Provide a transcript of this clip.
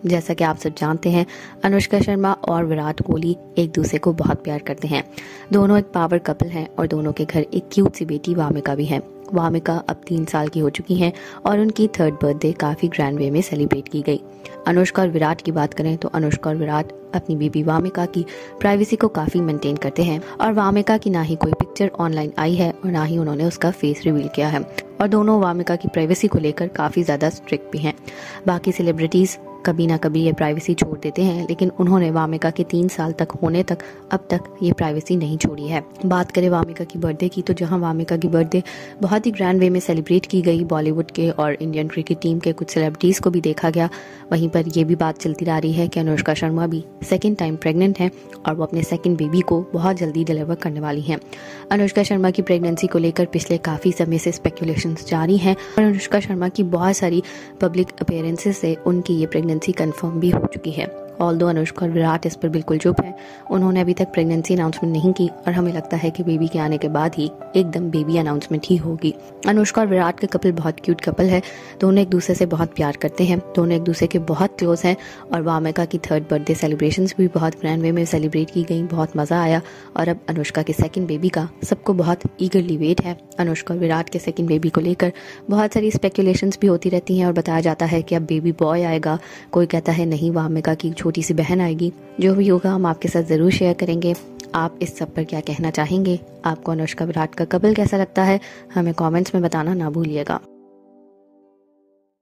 जैसा कि आप सब जानते हैं, अनुष्का शर्मा और विराट कोहली एक दूसरे को बहुत प्यार करते हैं। दोनों एक पावर कपल हैं और दोनों के घर एक क्यूट सी बेटी वामिका भी है। वामिका अब 3 साल की हो चुकी हैं और उनकी 3rd बर्थडे काफ़ी ग्रैंड वे में सेलिब्रेट की गई। अनुष्का और विराट की बात करें तो अनुष्का और विराट अपनी बेबी वामिका की प्राइवेसी को काफ़ी मेंटेन करते हैं और वामिका की ना ही कोई पिक्चर ऑनलाइन आई है और ना ही उन्होंने उसका फेस रिवील किया है और दोनों वामिका की प्राइवेसी को लेकर काफ़ी ज़्यादा स्ट्रिक्ट भी हैं। बाकी सेलिब्रिटीज़ कभी ना कभी ये प्राइवेसी छोड़ देते हैं, लेकिन उन्होंने वामिका के 3 साल तक होने तक अब तक ये प्राइवेसी नहीं छोड़ी है। बात करें वामिका की बर्थडे की, तो जहां वामिका की बर्थडे बहुत ही ग्रैंड वे में सेलिब्रेट की गई, बॉलीवुड के और इंडियन क्रिकेट टीम के कुछ सेलिब्रिटीज़ को भी देखा गया। वहीं पर यह भी बात चलती रह रही है कि अनुष्का शर्मा भी 2nd टाइम प्रेग्नेंट हैं और वो अपने 2nd बेबी को बहुत जल्दी डिलीवर करने वाली हैं। अनुष्का शर्मा की प्रेगनेंसी को लेकर पिछले काफ़ी समय से स्पेकुलेशंस जारी हैं और अनुष्का शर्मा की बहुत सारी पब्लिक अपीयरेंसेस से उनकी ये प्रेगनेंसी कंफर्म भी हो चुकी है। ऑल्दो अनुष्का और विराट इस पर बिल्कुल चुप हैं, उन्होंने अभी तक प्रेगनेंसी अनाउंसमेंट नहीं की और हमें लगता है कि बेबी के आने के बाद ही एकदम बेबी अनाउंसमेंट ही होगी। अनुष्का और विराट का कपल बहुत क्यूट कपल है, दोनों एक दूसरे से बहुत प्यार करते हैं, दोनों एक दूसरे के बहुत क्लोज हैं और वामिका की 3rd बर्थडे सेलिब्रेशंस भी बहुत ग्रैंड वे में सेलिब्रेट की गई, बहुत मज़ा आया। और अब अनुष्का के 2nd बेबी का सबको बहुत ईगरली वेट है। अनुष्का और विराट के 2nd बेबी को लेकर बहुत सारी स्पेकुलेशंस भी होती रहती हैं और बताया जाता है कि अब बेबी बॉय आएगा, कोई कहता है नहीं वामिका की छोटी सी बहन आएगी। जो भी होगा हम आपके साथ ज़रूर शेयर करेंगे। आप इस सब पर क्या कहना चाहेंगे? आपको अनुष्का विराट का कपल कैसा लगता है? हमें कमेंट्स में बताना ना भूलिएगा।